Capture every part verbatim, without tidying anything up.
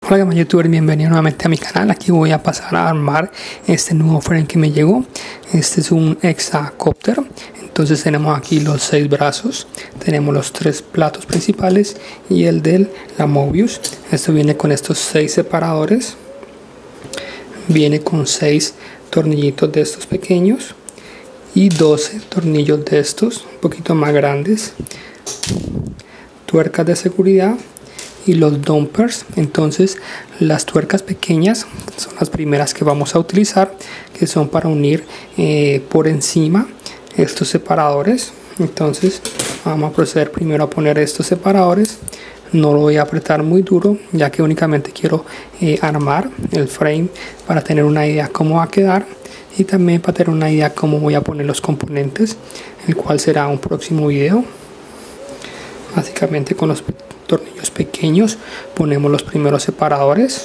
Hola gamma youtuber, bienvenido nuevamente a mi canal. Aquí voy a pasar a armar este nuevo frame que me llegó. Este es un hexacopter. Entonces tenemos aquí los seis brazos, tenemos los tres platos principales y el de la Mobius. Esto viene con estos seis separadores, viene con seis tornillitos de estos pequeños y doce tornillos de estos un poquito más grandes, tuercas de seguridad y los dumpers. Entonces las tuercas pequeñas son las primeras que vamos a utilizar, que son para unir eh, por encima estos separadores. Entonces vamos a proceder primero a poner estos separadores. No lo voy a apretar muy duro, ya que únicamente quiero eh, armar el frame para tener una idea cómo va a quedar y también para tener una idea cómo voy a poner los componentes, el cual será un próximo video. Básicamente con los tornillos pequeños ponemos los primeros separadores.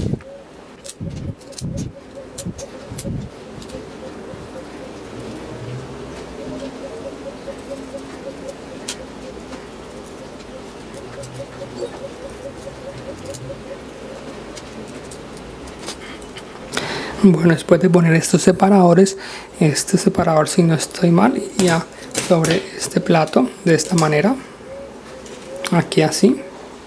Bueno, después de poner estos separadores, este separador, si no estoy mal, iría sobre este plato de esta manera, aquí así.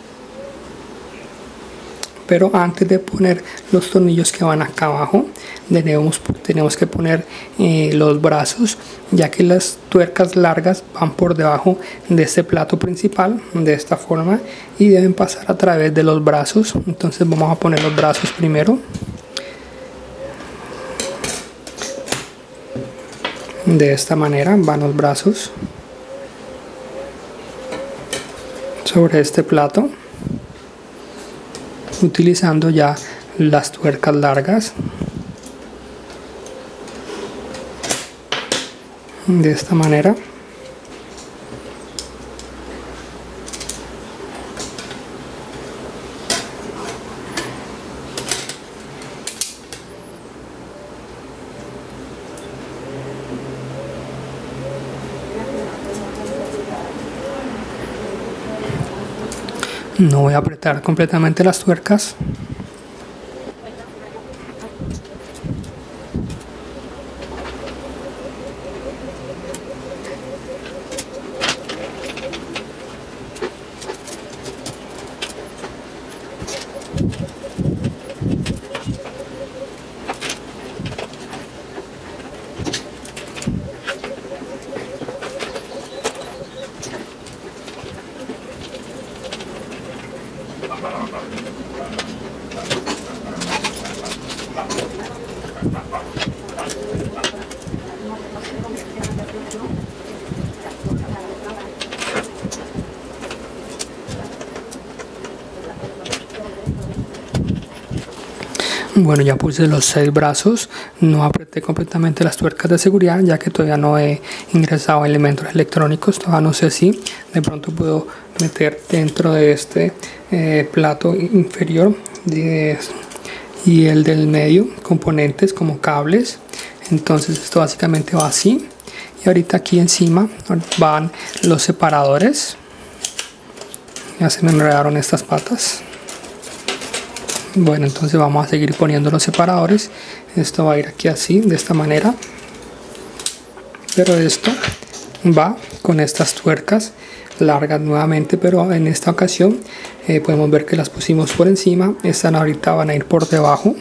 Pero antes de poner los tornillos que van acá abajo, tenemos, tenemos que poner eh, los brazos, ya que las tuercas largas van por debajo de este plato principal, de esta forma, y deben pasar a través de los brazos. Entonces vamos a poner los brazos primero. De esta manera van los brazos sobre este plato, utilizando ya las tuercas largas. De esta manera. No voy a apretar completamente las tuercas. Bueno, ya puse los seis brazos, no apreté completamente las tuercas de seguridad, ya que todavía no he ingresado elementos electrónicos. Todavía no sé si de pronto puedo meter dentro de este eh, plato inferior de, y el del medio componentes como cables. Entonces esto básicamente va así, y ahorita aquí encima van los separadores. Ya se me enredaron estas patas. Bueno, entonces vamos a seguir poniendo los separadores. Esto va a ir aquí así, de esta manera, pero esto va con estas tuercas largas nuevamente, pero en esta ocasión eh, podemos ver que las pusimos por encima. Estas ahorita van a ir por debajo,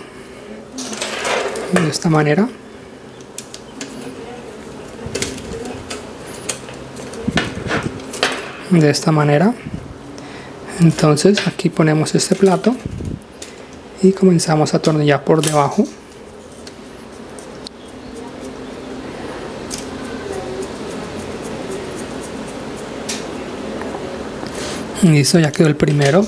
de esta manera. De esta manera. Entonces aquí ponemos este plato y comenzamos a atornillar por debajo. Listo, ya quedó el primero.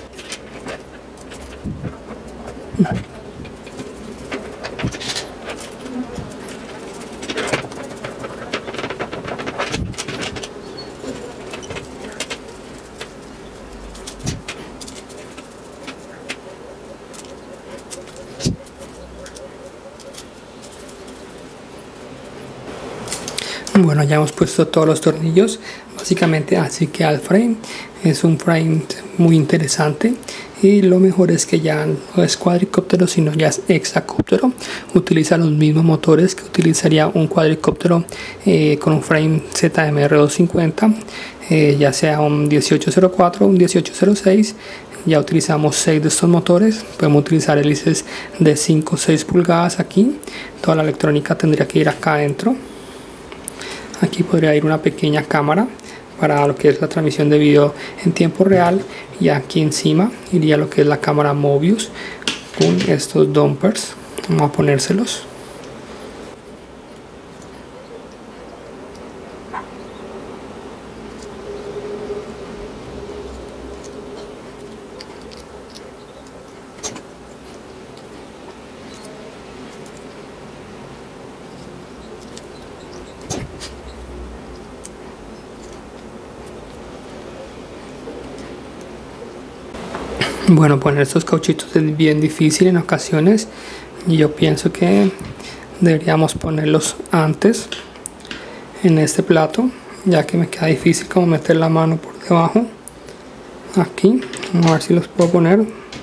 Bueno, ya hemos puesto todos los tornillos, básicamente así queda el frame. Es un frame muy interesante, y lo mejor es que ya no es cuadricóptero sino ya es hexacóptero. Utiliza los mismos motores que utilizaría un cuadricóptero eh, con un frame Z M R doscientos cincuenta, eh, ya sea un dieciocho cero cuatro o un dieciocho cero seis. Ya utilizamos seis de estos motores. Podemos utilizar hélices de cinco o seis pulgadas aquí. Toda la electrónica tendría que ir acá adentro. Aquí podría ir una pequeña cámara para lo que es la transmisión de video en tiempo real, y aquí encima iría lo que es la cámara Mobius con estos dumpers. Vamos a ponérselos. Bueno, poner estos cauchitos es bien difícil en ocasiones, y yo pienso que deberíamos ponerlos antes en este plato, ya que me queda difícil como meter la mano por debajo. Aquí, vamos a ver si los puedo poner.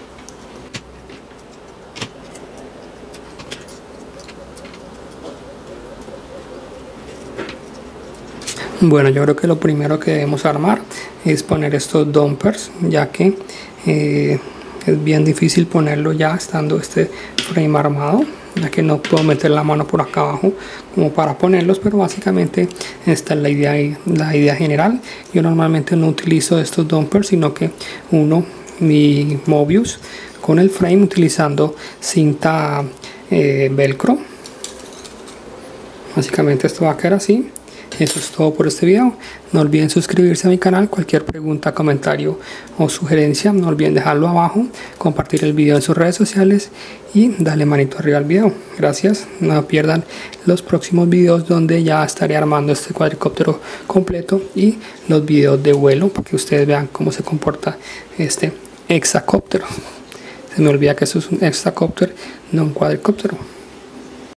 Bueno, yo creo que lo primero que debemos armar es poner estos dumpers, ya que eh, es bien difícil ponerlo ya estando este frame armado, ya que no puedo meter la mano por acá abajo como para ponerlos, pero básicamente esta es la idea, la idea general. Yo normalmente no utilizo estos dumpers, sino que uno mi Mobius con el frame utilizando cinta eh, velcro. Básicamente esto va a quedar así. Eso es todo por este video. No olviden suscribirse a mi canal. Cualquier pregunta, comentario o sugerencia, no olviden dejarlo abajo, compartir el video en sus redes sociales y darle manito arriba al video. Gracias. No pierdan los próximos videos donde ya estaré armando este cuadricóptero completo y los videos de vuelo para que ustedes vean cómo se comporta este hexacóptero. Se me olvida que eso es un hexacóptero, no un cuadricóptero.